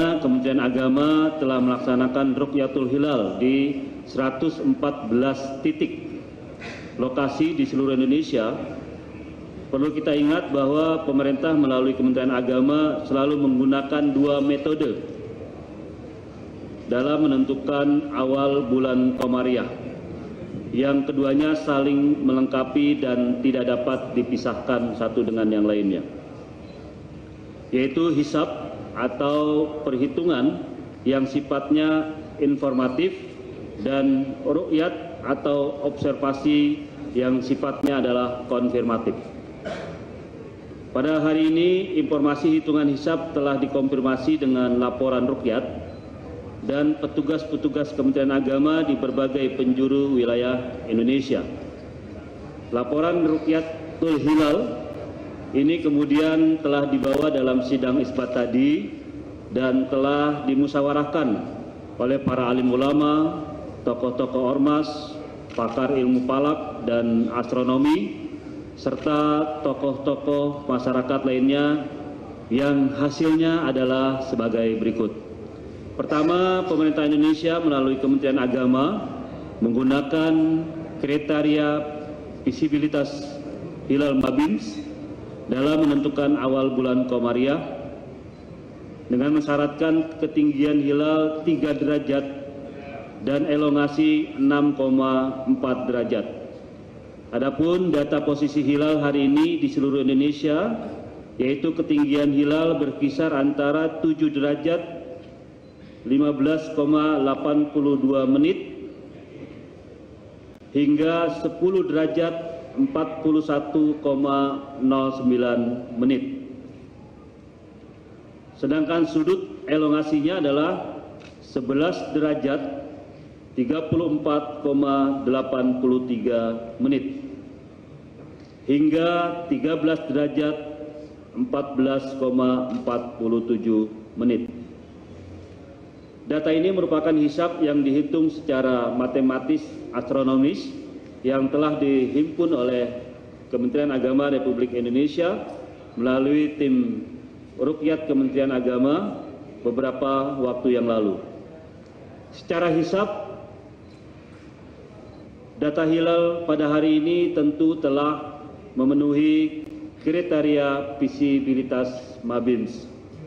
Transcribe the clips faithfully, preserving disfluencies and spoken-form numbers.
karenanya Kementerian Agama telah melaksanakan Rukyatul Hilal di seratus empat belas titik lokasi di seluruh Indonesia. Perlu kita ingat bahwa pemerintah melalui Kementerian Agama selalu menggunakan dua metode dalam menentukan awal bulan Komariah. Yang keduanya saling melengkapi dan tidak dapat dipisahkan satu dengan yang lainnya, yaitu hisab atau perhitungan yang sifatnya informatif dan ru'yat atau observasi yang sifatnya adalah konfirmatif. Pada hari ini informasi hitungan hisab telah dikonfirmasi dengan laporan ruqyat dan petugas-petugas Kementerian Agama di berbagai penjuru wilayah Indonesia. Laporan Rukyatul Hilal ini kemudian telah dibawa dalam sidang isbat tadi dan telah dimusyawarahkan oleh para alim ulama, tokoh-tokoh ormas, pakar ilmu falak dan astronomi, serta tokoh-tokoh masyarakat lainnya yang hasilnya adalah sebagai berikut. Pertama, pemerintah Indonesia melalui Kementerian Agama menggunakan kriteria visibilitas hilal Mabims dalam menentukan awal bulan Komariah dengan mensyaratkan ketinggian hilal tiga derajat dan elongasi enam koma empat derajat. Adapun data posisi hilal hari ini di seluruh Indonesia, yaitu ketinggian hilal berkisar antara tujuh derajat lima belas koma delapan puluh dua menit hingga sepuluh derajat empat puluh satu koma nol sembilan menit. Sedangkan sudut elongasinya adalah sebelas derajat tiga puluh empat koma delapan puluh tiga menit hingga tiga belas derajat empat belas koma empat puluh tujuh menit. Data ini merupakan hisab yang dihitung secara matematis astronomis yang telah dihimpun oleh Kementerian Agama Republik Indonesia melalui tim Ruqyat Kementerian Agama beberapa waktu yang lalu. Secara hisab, data hilal pada hari ini tentu telah memenuhi kriteria visibilitas Mabims.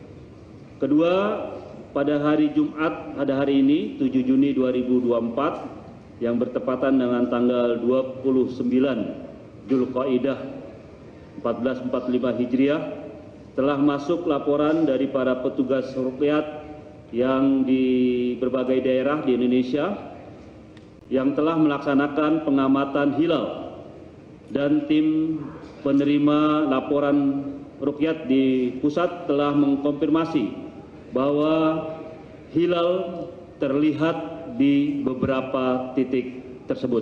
Kedua, pada hari Jumat pada hari ini tujuh Juni dua ribu dua puluh empat yang bertepatan dengan tanggal dua puluh sembilan Dzulqa'dah seribu empat ratus empat puluh lima Hijriah telah masuk laporan dari para petugas ruqyat yang di berbagai daerah di Indonesia yang telah melaksanakan pengamatan hilal, dan tim penerima laporan ruqyat di pusat telah mengkonfirmasi bahwa hilal terlihat di beberapa titik tersebut.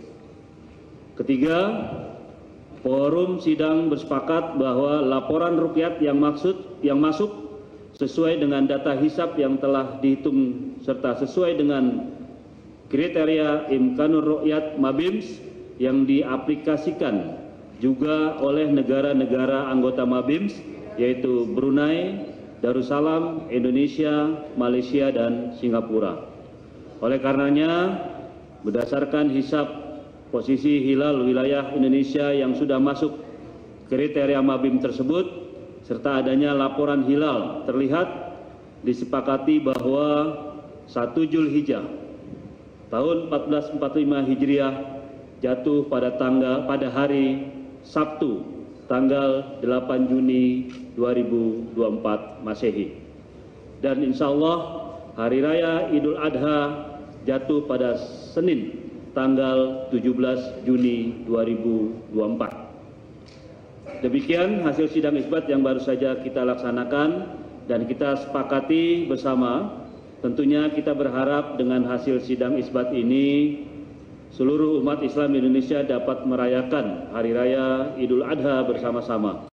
Ketiga, forum sidang bersepakat bahwa laporan ruqyat yang maksud yang masuk sesuai dengan data hisab yang telah dihitung serta sesuai dengan kriteria Imkanur Ruqyat Mabims yang diaplikasikan juga oleh negara-negara anggota Mabims, yaitu Brunei, Darussalam, Indonesia, Malaysia, dan Singapura. Oleh karenanya, berdasarkan hisab posisi hilal wilayah Indonesia yang sudah masuk kriteria Mabim tersebut, serta adanya laporan hilal terlihat, disepakati bahwa satu Zulhijjah tahun seribu empat ratus empat puluh lima Hijriah jatuh pada tanggal pada hari Sabtu tanggal delapan Juni dua ribu dua puluh empat Masehi, dan insya Allah Hari Raya Idul Adha jatuh pada Senin tanggal tujuh belas Juni dua ribu dua puluh empat. Demikian hasil sidang isbat yang baru saja kita laksanakan dan kita sepakati bersama. Tentunya kita berharap dengan hasil sidang isbat ini seluruh umat Islam Indonesia dapat merayakan Hari Raya Idul Adha bersama-sama.